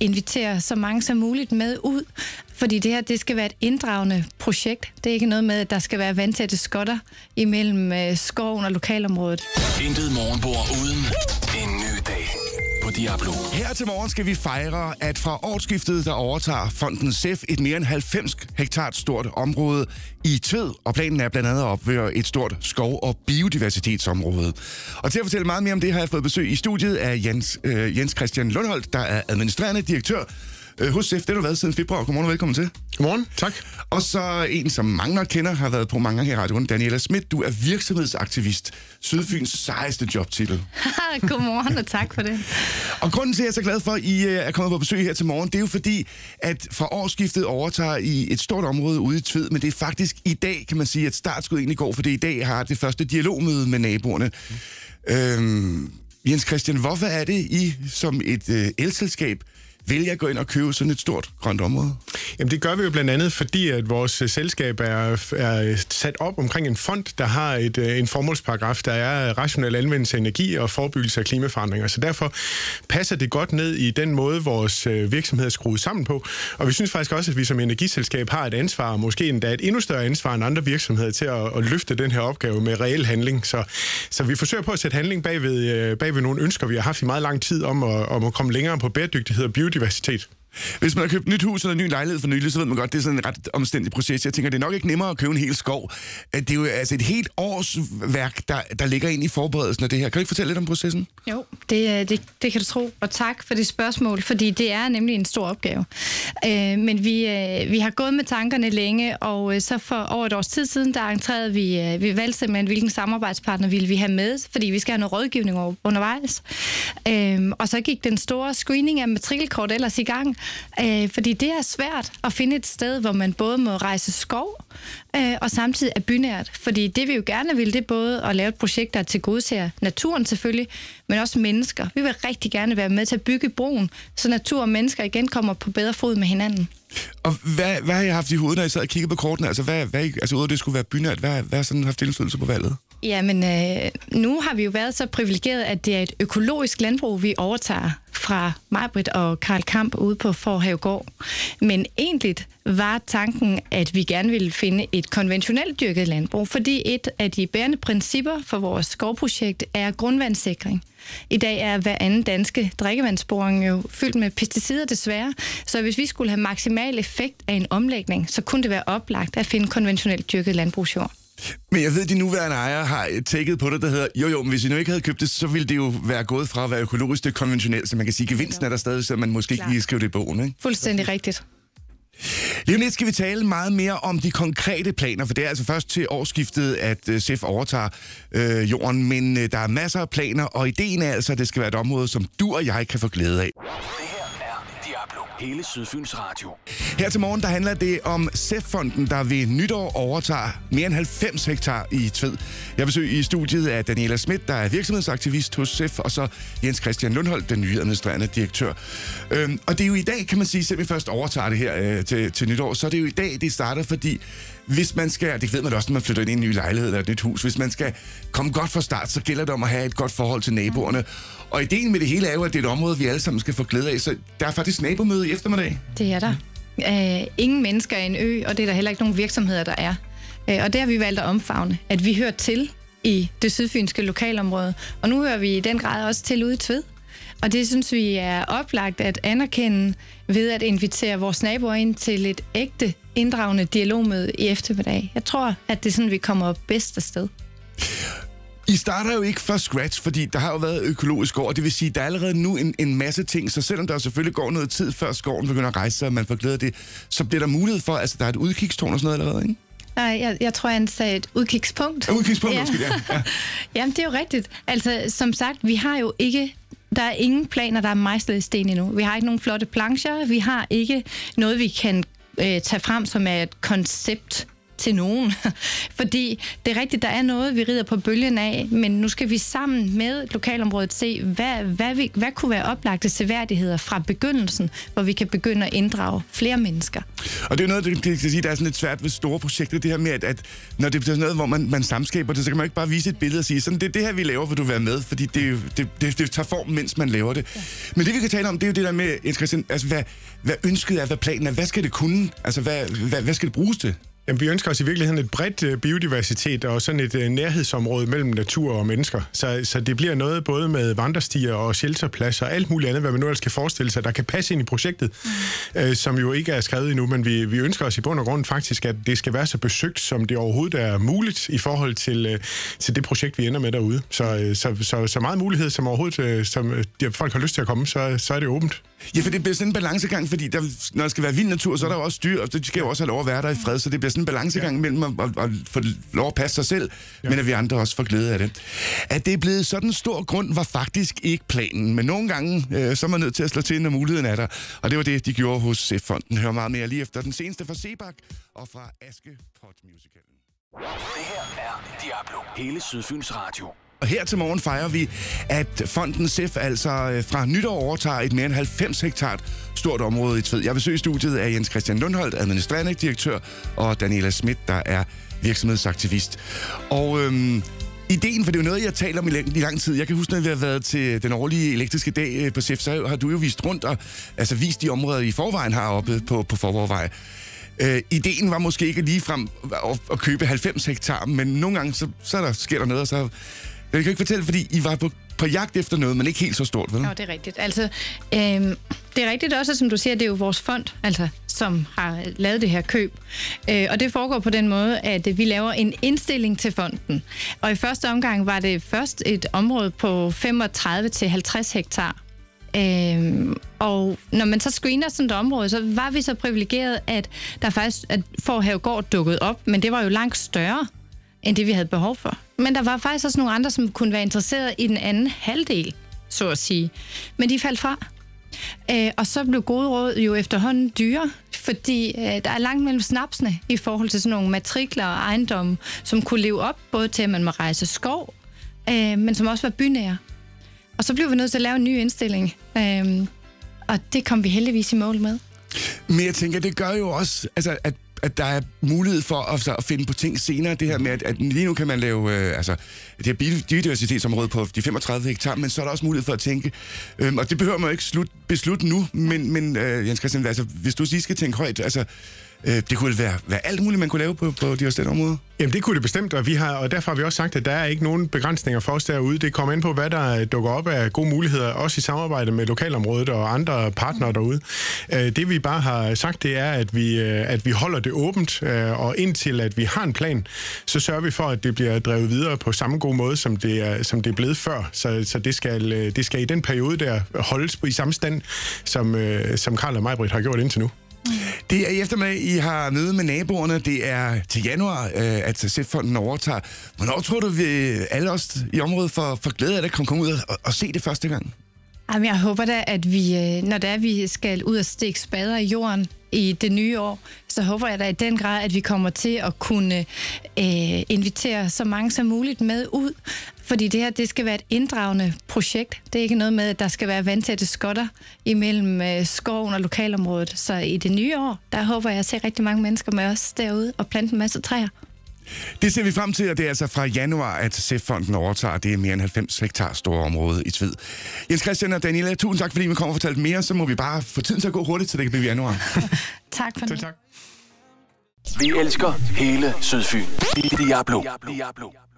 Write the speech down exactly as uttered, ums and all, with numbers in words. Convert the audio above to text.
invitere så mange som muligt med ud, fordi det her, det skal være et inddragende projekt. Det er ikke noget med, at der skal være vandtætte skotter imellem øh, skoven og lokalområdet. Intet morgenbord uden en ny dag på Diablo. Her til morgen skal vi fejre, at fra årsskiftet, der overtager fonden S E F et mere end halvfems hektar stort område i Tved, og planen er blandt andet at opføre et stort skov- og biodiversitetsområde. Og til at fortælle meget mere om det, har jeg fået besøg i studiet af Jens, øh, Jens Christian Lundholt, der er administrerende direktør hos S E F. Det har du været siden februar. Godmorgen og velkommen til. Godmorgen, tak. Og så en, som mange nok kender, har været på mange gange i radioen, Daniela Schmidt. Du er virksomhedsaktivist. Sydfyns sejeste jobtitel. Godmorgen, og tak for det. Og grunden til, at jeg er så glad for, at I er kommet på besøg her til morgen, det er jo fordi, at fra årsskiftet overtager I et stort område ude i Tved, men det er faktisk i dag, kan man sige, at startskud egentlig går, for det i dag har det første dialogmøde med naboerne. Mm. Øhm, Jens Christian, hvorfor er det, I som et øh, elselskab vælger at gå ind og købe sådan et stort grønt område? Jamen det gør vi jo blandt andet, fordi at vores selskab er, er sat op omkring en fond, der har et, en formålsparagraf, der er rationel anvendelse af energi og forebyggelse af klimaforandringer. Så derfor passer det godt ned i den måde, vores virksomhed er skruet sammen på. Og vi synes faktisk også, at vi som energiselskab har et ansvar, måske endda et endnu større ansvar end andre virksomheder, til at, at løfte den her opgave med reel handling. Så, så vi forsøger på at sætte handling bag ved, bag ved nogle ønsker, vi har haft i meget lang tid om at, om at komme længere på bæredygtighed og biodiversitet. Hvis man har købt et nyt hus eller en ny lejlighed for nylig, så ved man godt, det er sådan en ret omstændig proces. Jeg tænker, det er nok ikke nemmere at købe en hel skov. Det er jo altså et helt års værk, der, der ligger ind i forberedelsen af det her. Kan du ikke fortælle lidt om processen? Jo, det, det, det kan du tro. Og tak for det spørgsmål, fordi det er nemlig en stor opgave. Øh, men vi, øh, vi har gået med tankerne længe, og øh, så for over et års tid siden, der entrerede vi, øh, vi valgte simpelthen, hvilken samarbejdspartner ville vi have med, fordi vi skal have noget rådgivning undervejs. Øh, og så gik den store screening af matrikelkort ellers i gang. Øh, fordi det er svært at finde et sted, hvor man både må rejse skov øh, og samtidig er bynært. Fordi det vi jo gerne vil, det er både at lave et projekt, der tilgodeser naturen selvfølgelig, men også mennesker. Vi vil rigtig gerne være med til at bygge broen, så natur og mennesker igen kommer på bedre fod med hinanden. Og hvad, hvad har I haft i hovedet, når I sad og kiggede på kortene? Altså, hvad, hvad, altså udover det skulle være bynært, hvad, hvad har sådan haft indflydelse på valget? Jamen, øh, nu har vi jo været så privilegeret, at det er et økologisk landbrug, vi overtager fra Maj-Brit og Karl Kamp ude på Forhavegård. Men egentlig var tanken, at vi gerne ville finde et konventionelt dyrket landbrug, fordi et af de bærende principper for vores skovprojekt er grundvandssikring. I dag er hver anden danske drikkevandsboring jo fyldt med pesticider desværre, så hvis vi skulle have maksimal effekt af en omlægning, så kunne det være oplagt at finde konventionelt dyrket landbrugsjord. Men jeg ved, at de nuværende ejere har tækket på det, der hedder, jo jo, men hvis I nu ikke havde købt det, så ville det jo være gået fra at være økologisk til konventionelt, så man kan sige, gevinsten er der stadig, så man måske ikke lige skrive det i bogen, ikke? Fuldstændig rigtigt. Lige om lidt skal vi tale meget mere om de konkrete planer, for det er altså først til årsskiftet, at S E F overtager øh, jorden, men øh, der er masser af planer, og ideen er altså, at det skal være et område, som du og jeg kan få glæde af. Hele Sydfyns Radio. Her til morgen, der handler det om S E F-fonden, der ved nytår overtager mere end halvfems hektar i Tved. Jeg besøger i studiet af Daniela Schmidt, der er virksomhedsaktivist hos S E F, og så Jens Christian Lundholt, den nye administrerende direktør. Øhm, og det er jo i dag, kan man sige, selvom vi først overtager det her øh, til, til nytår, så er det jo i dag, det starter, fordi hvis man skal, det ved man også, når man flytter ind i en ny lejlighed eller et nyt hus, hvis man skal komme godt fra start, så gælder det om at have et godt forhold til naboerne. Og ideen med det hele er jo, at det er et område, vi alle sammen skal få glæde af, så der er faktisk nabomøde i eftermiddag. Det er der. Æh, ingen mennesker er en ø, og det er der heller ikke nogen virksomheder, der er. Æh, og det har vi valgt at omfavne, at vi hører til i det sydfynske lokalområde, og nu hører vi i den grad også til ude i Tved. Og det synes vi er oplagt at anerkende ved at invitere vores naboer ind til et ægte inddragende dialogmøde i eftermiddag. Jeg tror, at det er sådan, vi kommer bedst afsted. I starter jo ikke fra scratch, fordi der har jo været økologisk år, det vil sige, der er allerede nu en, en masse ting, så selvom der selvfølgelig går noget tid, før skoven begynder at rejse sig, og man får glæde af det, så bliver der mulighed for, altså der er et udkigstårn og sådan noget allerede, ikke? Nej, jeg, jeg tror, han sagde et udkigspunkt. Ja, udkigspunkt, ja. Måske, ja. ja. Jamen, det er jo rigtigt. Altså, som sagt, vi har jo ikke, der er ingen planer, der er mejslet i sten endnu. Vi har ikke nogen flotte plancher, vi har ikke noget, vi kan øh, tage frem, som er et koncept til nogen. Fordi det er rigtigt, der er noget, vi rider på bølgen af, men nu skal vi sammen med lokalområdet se, hvad, hvad, vi, hvad kunne være oplagte seværdigheder fra begyndelsen, hvor vi kan begynde at inddrage flere mennesker. Og det er noget, det kan sige, der er sådan lidt svært ved store projekter, det her med, at, at når det er noget, hvor man, man samskaber det, så kan man ikke bare vise et billede og sige, sådan, det er det her, vi laver, for du vil være med, fordi det, det, det, det tager form, mens man laver det. Ja. Men det, vi kan tale om, det er jo det der med, Jens Christian, altså, hvad, hvad ønsket er, hvad planen er, hvad skal det kunne, altså, hvad, hvad, hvad skal det bruges til? Jamen, vi ønsker os i virkeligheden et bredt biodiversitet og sådan et uh, nærhedsområde mellem natur og mennesker. Så, så det bliver noget både med vandrestier og shelterpladser og alt muligt andet, hvad man nu ellers kan forestille sig, der kan passe ind i projektet, mm. uh, som jo ikke er skrevet endnu, men vi, vi ønsker os i bund og grund faktisk, at det skal være så besøgt, som det overhovedet er muligt i forhold til, uh, til det projekt, vi ender med derude. Så, uh, så, så, så meget mulighed, som overhovedet uh, som uh, folk har lyst til at komme, så, så er det åbent. Ja, for det bliver sådan en balancegang, fordi der, når der skal være vild natur, så er der jo også dyr, og det skal jo også have lov at være der i fred, så det bliver sådan en balancegang ja. mellem at, at, at få lov at passe sig selv, ja. men at vi andre også får glæde af det. At det er blevet sådan en stor grund, var faktisk ikke planen, men nogle gange, øh, så er man nødt til at slå til, når muligheden er der, og det var det, de gjorde hos Sef-fonden. Hør meget mere lige efter den seneste fra Sebak og fra Askepot Musicalen. Det her er Diablo. Hele Sydfyns Radio. Og her til morgen fejrer vi, at fonden Sef altså fra nytår overtager et mere end halvfems hektar stort område i Tved. Jeg besøger studiet af Jens Christian Lundholdt, administrerende direktør, og Daniela Schmidt, der er virksomhedsaktivist. Og øhm, ideen, for det er jo noget, jeg taler om i lang, i lang tid. Jeg kan huske, når vi har været til den årlige elektriske dag på Sef, så har du jo vist rundt og altså vist de områder, I forvejen har oppe på, på Forborgvej. Øh, ideen var måske ikke ligefrem at, at købe halvfems hektar, men nogle gange så, så der, sker der noget, og så... Jeg kan ikke fortælle, fordi I var på, på jagt efter noget, men ikke helt så stort, vel? Ja, det er rigtigt. Altså, øhm, det er rigtigt også, som du siger, det er jo vores fond, altså, som har lavet det her køb. Øh, og det foregår på den måde, at vi laver en indstilling til fonden. Og i første omgang var det først et område på femogtredive til halvtreds hektar. Øhm, og når man så screener sådan et område, så var vi så privilegeret, at der faktisk, at Forhavegård dukkede op, men det var jo langt større, end det vi havde behov for. Men der var faktisk også nogle andre, som kunne være interesseret i den anden halvdel, så at sige. Men de faldt fra. Øh, og så blev gode råd jo efterhånden dyre, fordi øh, der er langt mellem snapsene i forhold til sådan nogle matrikler og ejendomme, som kunne leve op både til, at man må rejse skov, øh, men som også var bynære. Og så blev vi nødt til at lave en ny indstilling, øh, og det kom vi heldigvis i mål med. Men jeg tænker, det gør jo også, altså, at at der er mulighed for at, at finde på ting senere. Det her med, at, at lige nu kan man lave øh, altså, det her biodiversitetsområde på de femogtredive hektar, men så er der også mulighed for at tænke, øh, og det behøver man jo ikke slut, beslutte nu, men, men øh, Jens Christian, altså, hvis du lige skal tænke højt, altså, øh, det kunne være, være alt muligt, man kunne lave på, på de her områder. Jamen det kunne det bestemt, og, vi har, og derfor har vi også sagt, at der er ikke nogen begrænsninger for os derude. Det kommer ind på, hvad der dukker op af gode muligheder, også i samarbejde med lokalområdet og andre partnere derude. Det vi bare har sagt, det er, at vi, at vi holder det åbent, og indtil at vi har en plan, så sørger vi for, at det bliver drevet videre på samme gode måde, som det er, som det er blevet før. Så, så det, skal, det skal i den periode der holdes på i samme stand, som, som Karl og Majbrit har gjort indtil nu. Det er i eftermiddag, I har møde med naboerne. Det er til januar, at Sef-fonden overtager. Hvornår tror du, vi alle os i området får, får glæde af det, at komme ud og, og se det første gang? Jamen, jeg håber da, at vi, når det er, vi skal ud og stikke spader i jorden i det nye år, så håber jeg da i den grad, at vi kommer til at kunne øh, invitere så mange som muligt med ud. Fordi det her, det skal være et inddragende projekt. Det er ikke noget med, at der skal være vandtætte skotter imellem øh, skoven og lokalområdet. Så i det nye år, der håber jeg at se rigtig mange mennesker med os derude og plante en masse træer. Det ser vi frem til, og det er altså fra januar, at Sef-fonden overtager det mere end halvfems hektar store område i Tved. Jens Christian og Daniela, tusind tak, fordi vi kommer og fortalte mere. Så må vi bare få tiden til at gå hurtigt, så det kan blive januar. Tak for det. Tak. Vi elsker hele Sydfyn. Diablo. Diablo.